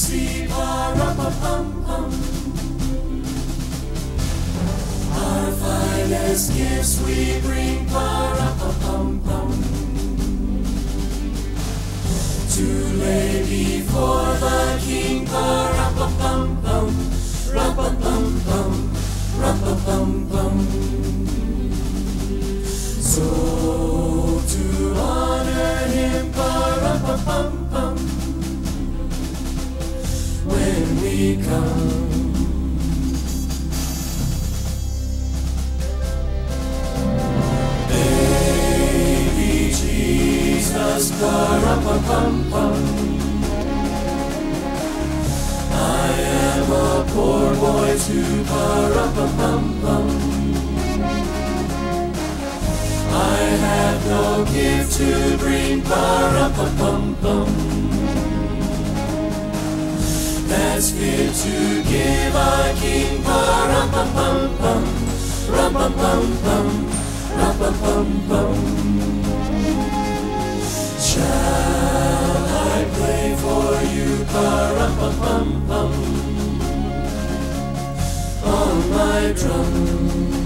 receive pa-ra-pa-pum-pum. Our finest gifts we bring, pa-ra-pa-pum-pum, to lay before the King, pa-ra-pa-pum-pum, ra-pa-pum-pum, ra-pa-pum-pum. So to honor Him, pa-ra-pa-pum-pum, when we come. Baby Jesus, pa-ra-pa-pum-pum, I am a poor boy too, pa-ra-pa-pum-pum. I have no gift to bring, pa-ra-pa-pum-pum, that's fit to give our King, pa-ra-pa-pum-pum, ra-pa-pum-pum, ra-pa-pum-pum. Shall I play for you, pa-ra-pa-pum-pum, on my drum?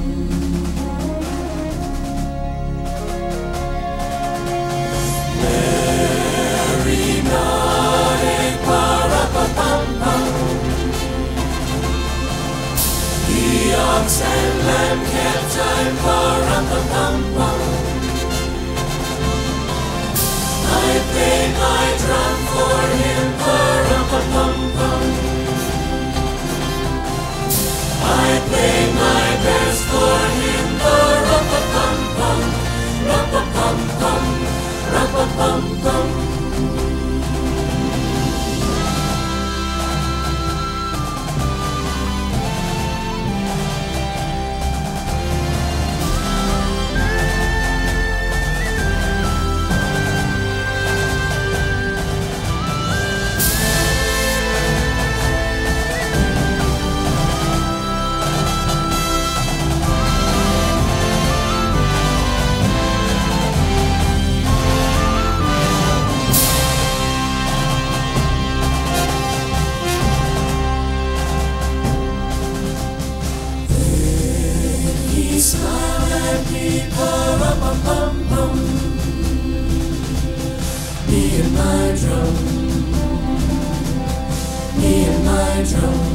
Mary nodded, pa-ra-pa-pum-pum, the ox and lamb kept time, pa-ra-pa-pum-pum. I played my drum for Him, pa-ra-pa-pum-pum. I played my best for Him, pa-ra-pa-pum-pum, ra-pa-pum-pum, ra-pa-pum-pum. Smile at me, pa-ra-pa-pum-pum, me and my drum, me and my drum.